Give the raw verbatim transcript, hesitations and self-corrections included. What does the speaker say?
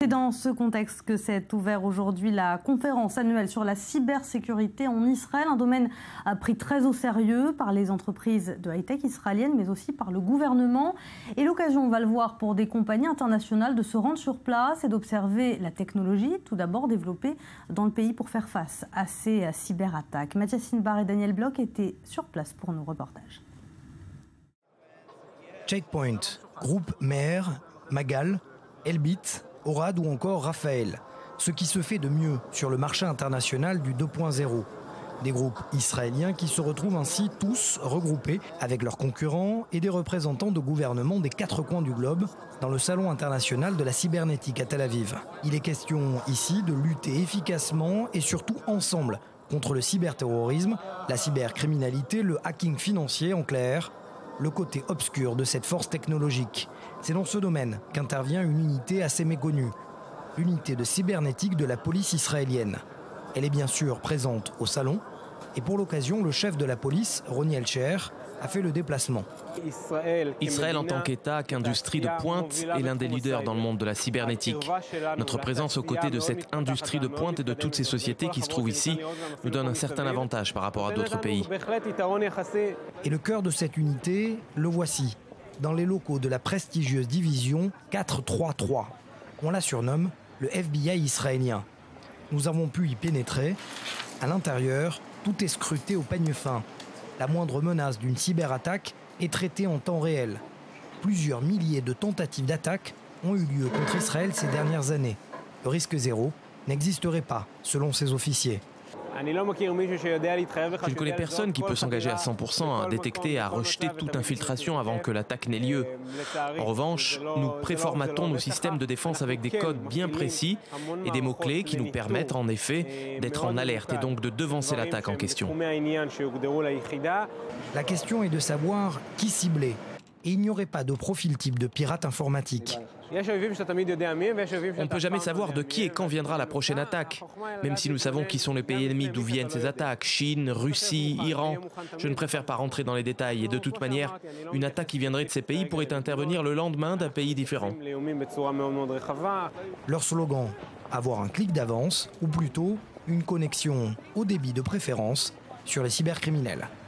C'est dans ce contexte que s'est ouverte aujourd'hui la conférence annuelle sur la cybersécurité en Israël, un domaine pris très au sérieux par les entreprises de high-tech israéliennes, mais aussi par le gouvernement. Et l'occasion, on va le voir, pour des compagnies internationales de se rendre sur place et d'observer la technologie, tout d'abord développée dans le pays pour faire face à ces cyberattaques. Mathias Inbar et Daniel Bloch étaient sur place pour nos reportages. Checkpoint, Groupe Meher, Magal, Elbit, Orad ou encore Raphaël. Ce qui se fait de mieux sur le marché international du deux point zéro. Des groupes israéliens qui se retrouvent ainsi tous regroupés avec leurs concurrents et des représentants de gouvernements des quatre coins du globe dans le Salon international de la cybernétique à Tel Aviv. Il est question ici de lutter efficacement et surtout ensemble contre le cyberterrorisme, la cybercriminalité, le hacking financier en clair, le côté obscur de cette force technologique. C'est dans ce domaine qu'intervient une unité assez méconnue, l'unité de cybernétique de la police israélienne. Elle est bien sûr présente au salon et pour l'occasion, le chef de la police, Roni Elcher, a fait le déplacement. Israël en tant qu'État, qu'industrie de pointe, est l'un des leaders dans le monde de la cybernétique. Notre présence aux côtés de cette industrie de pointe et de toutes ces sociétés qui se trouvent ici nous donne un certain avantage par rapport à d'autres pays. Et le cœur de cette unité, le voici, dans les locaux de la prestigieuse division quatre trois trois. On la surnomme le F B I israélien. Nous avons pu y pénétrer. À l'intérieur, tout est scruté au peigne fin. La moindre menace d'une cyberattaque est traitée en temps réel. Plusieurs milliers de tentatives d'attaque ont eu lieu contre Israël ces dernières années. Le risque zéro n'existerait pas, selon ces officiers. Je ne connais personne qui peut s'engager à cent pour cent à détecter et à rejeter toute infiltration avant que l'attaque n'ait lieu. En revanche, nous préformatons nos systèmes de défense avec des codes bien précis et des mots-clés qui nous permettent en effet d'être en alerte et donc de devancer l'attaque en question. La question est de savoir qui cibler. Et il n'y aurait pas de profil type de pirate informatique. On ne peut jamais savoir de qui et quand viendra la prochaine attaque. Même si nous savons qui sont les pays ennemis d'où viennent ces attaques, Chine, Russie, Iran, je ne préfère pas rentrer dans les détails. Et de toute manière, une attaque qui viendrait de ces pays pourrait intervenir le lendemain d'un pays différent. Leur slogan, avoir un clic d'avance, ou plutôt une connexion au débit de préférence sur les cybercriminels.